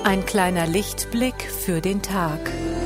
Ein kleiner Lichtblick für den Tag.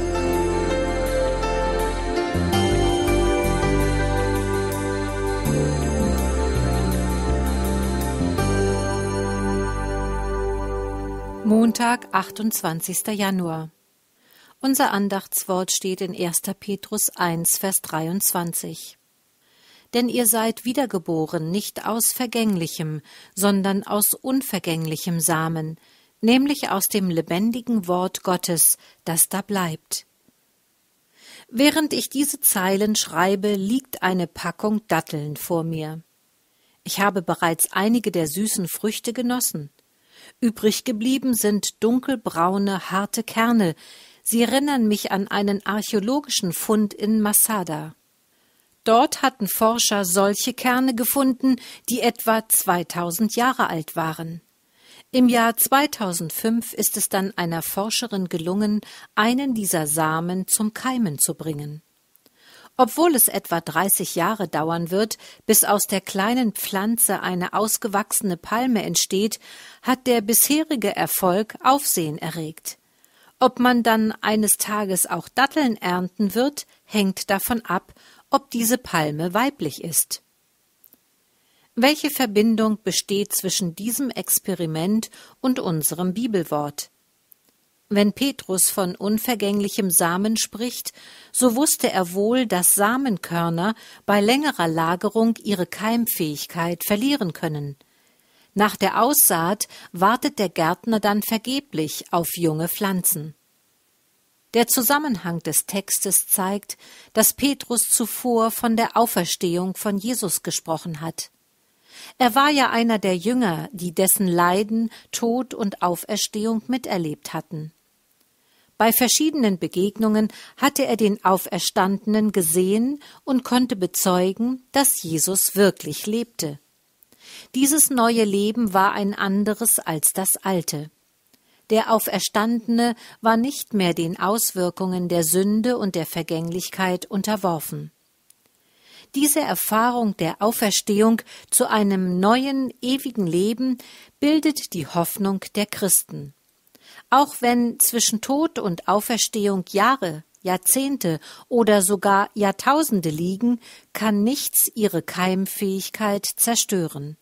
Montag, 28. Januar. Unser Andachtswort steht in 1. Petrus 1, Vers 23. Denn ihr seid wiedergeboren, nicht aus vergänglichem, sondern aus unvergänglichem Samen, nämlich aus dem lebendigen Wort Gottes, das da bleibt. Während ich diese Zeilen schreibe, liegt eine Packung Datteln vor mir. Ich habe bereits einige der süßen Früchte genossen. Übrig geblieben sind dunkelbraune, harte Kerne. Sie erinnern mich an einen archäologischen Fund in Masada. Dort hatten Forscher solche Kerne gefunden, die etwa 2000 Jahre alt waren. Im Jahr 2005 ist es dann einer Forscherin gelungen, einen dieser Samen zum Keimen zu bringen. Obwohl es etwa 30 Jahre dauern wird, bis aus der kleinen Pflanze eine ausgewachsene Palme entsteht, hat der bisherige Erfolg Aufsehen erregt. Ob man dann eines Tages auch Datteln ernten wird, hängt davon ab, ob diese Palme weiblich ist. Welche Verbindung besteht zwischen diesem Experiment und unserem Bibelwort? Wenn Petrus von unvergänglichem Samen spricht, so wusste er wohl, dass Samenkörner bei längerer Lagerung ihre Keimfähigkeit verlieren können. Nach der Aussaat wartet der Gärtner dann vergeblich auf junge Pflanzen. Der Zusammenhang des Textes zeigt, dass Petrus zuvor von der Auferstehung von Jesus gesprochen hat. Er war ja einer der Jünger, die dessen Leiden, Tod und Auferstehung miterlebt hatten. Bei verschiedenen Begegnungen hatte er den Auferstandenen gesehen und konnte bezeugen, dass Jesus wirklich lebte. Dieses neue Leben war ein anderes als das alte. Der Auferstandene war nicht mehr den Auswirkungen der Sünde und der Vergänglichkeit unterworfen. Diese Erfahrung der Auferstehung zu einem neuen, ewigen Leben bildet die Hoffnung der Christen. Auch wenn zwischen Tod und Auferstehung Jahre, Jahrzehnte oder sogar Jahrtausende liegen, kann nichts ihre Keimfähigkeit zerstören.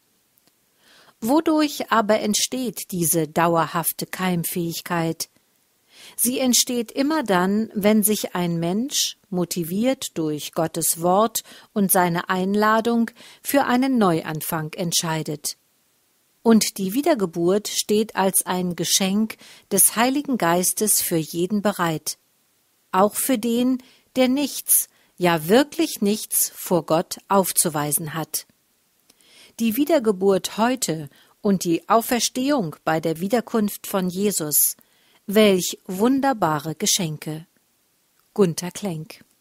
Wodurch aber entsteht diese dauerhafte Keimfähigkeit? Sie entsteht immer dann, wenn sich ein Mensch, motiviert durch Gottes Wort und seine Einladung, für einen Neuanfang entscheidet. Und die Wiedergeburt steht als ein Geschenk des Heiligen Geistes für jeden bereit, auch für den, der nichts, ja wirklich nichts vor Gott aufzuweisen hat. Die Wiedergeburt heute und die Auferstehung bei der Wiederkunft von Jesus, welch wunderbare Geschenke. Gunter Klenk.